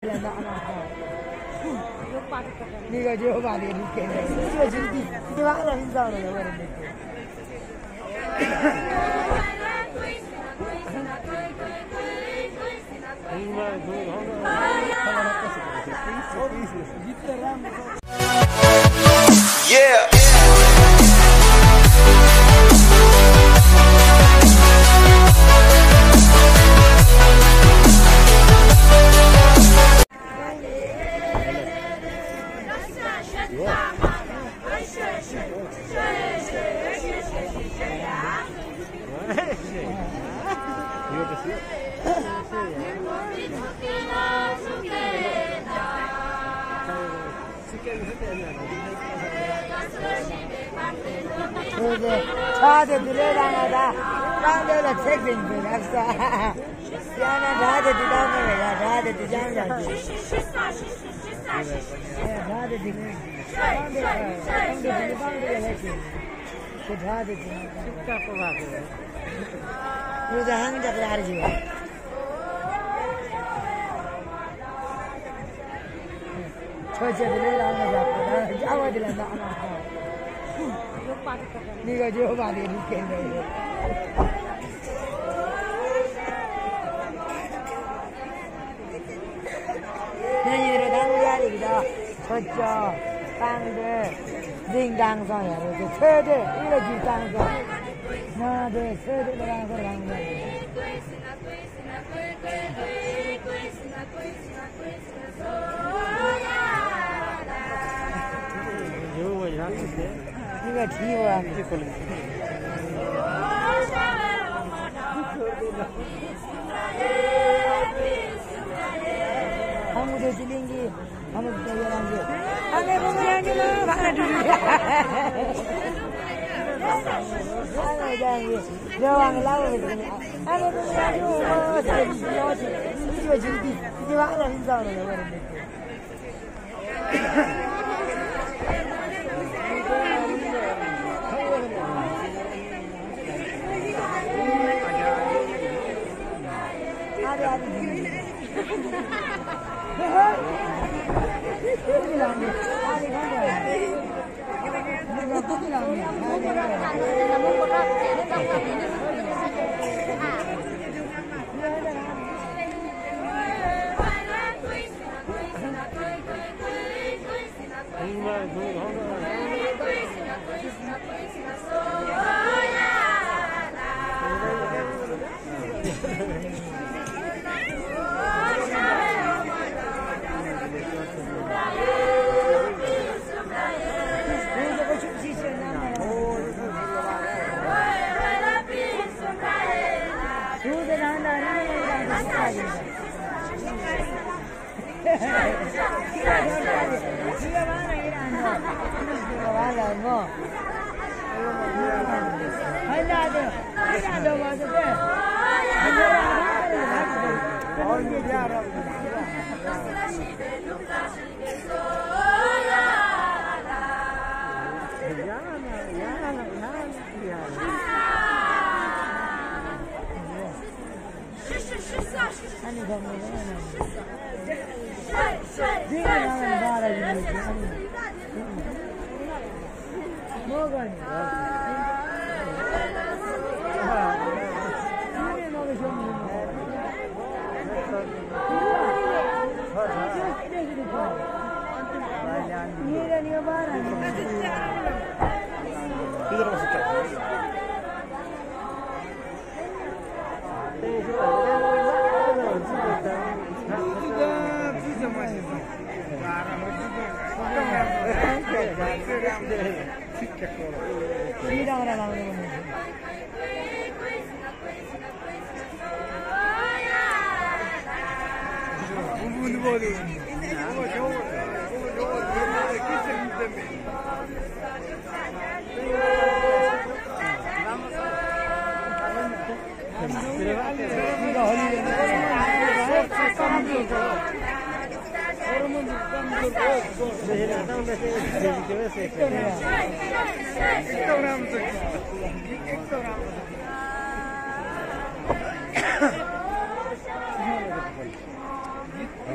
那个就把那个给了，这兄弟，你把那领导了，我的那个。 Yeah. Hadi bileğine da ben böyle çekeyim böyle hepsi. Yani hadi didam böyle ya hadi didam ya. Hadi didam. Hadi didam. Bu da hangi kadar acıyor? Çocuğa bileğine yapıyor. Cevap dilenme ana.นี่ก็เยอะมากเลยเก่งเลยนี่ยืนดังยาดีก็ชดจ่อตังเด้ดิงดังสองอย่างเลยเชื่อเด้อีละจีตังสองน่าเด้เชื่อเด้ดังสองดังเลยนี่ก็ทีว่ะहम मुझे चलेंगे हम जाएंगे हमें घूमेंगे ना भाड़ा ढूंढेंगे हमें जाएंगे जवान लाओ हमें घूमेंगे ये वाला इंसान है वो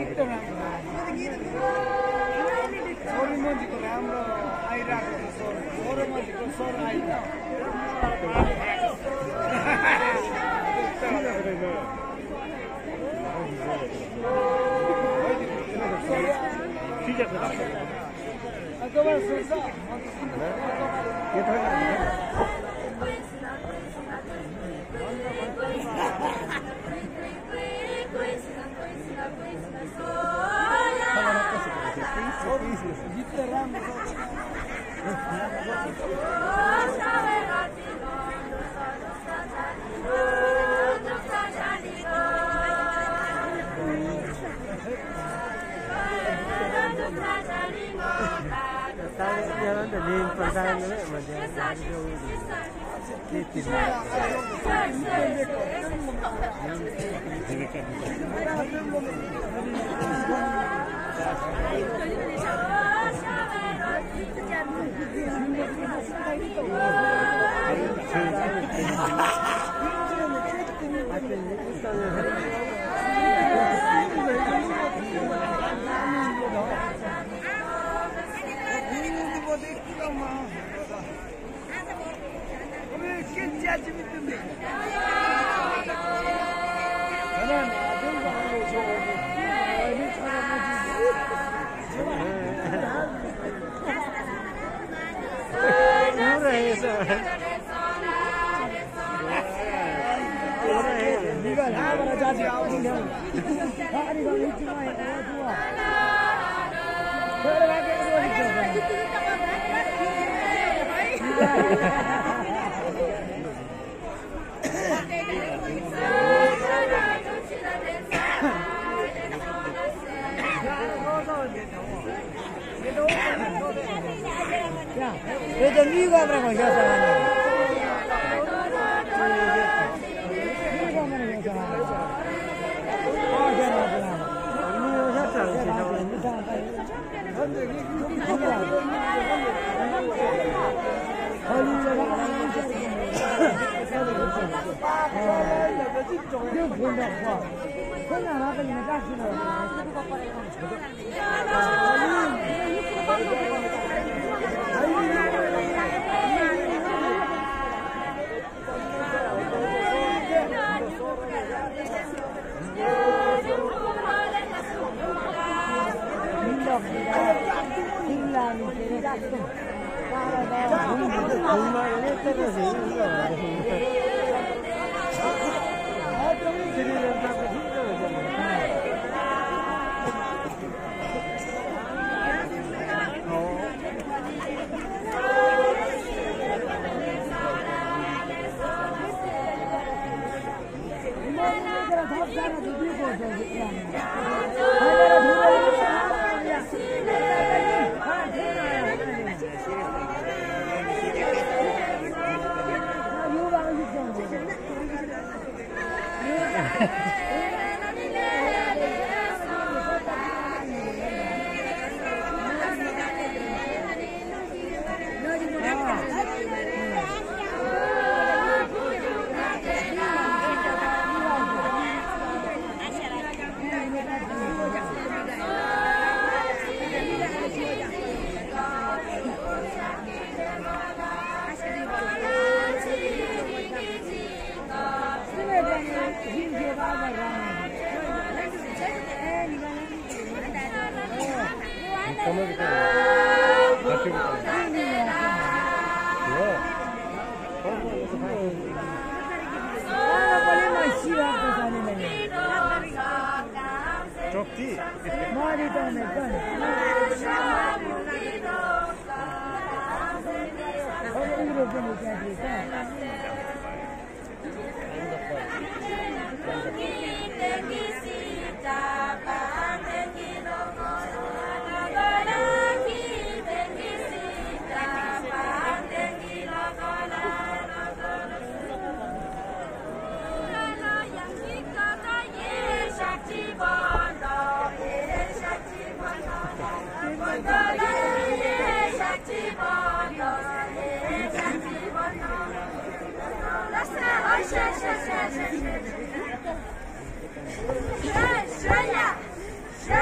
Shaya!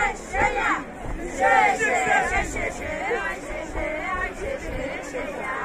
谢谢。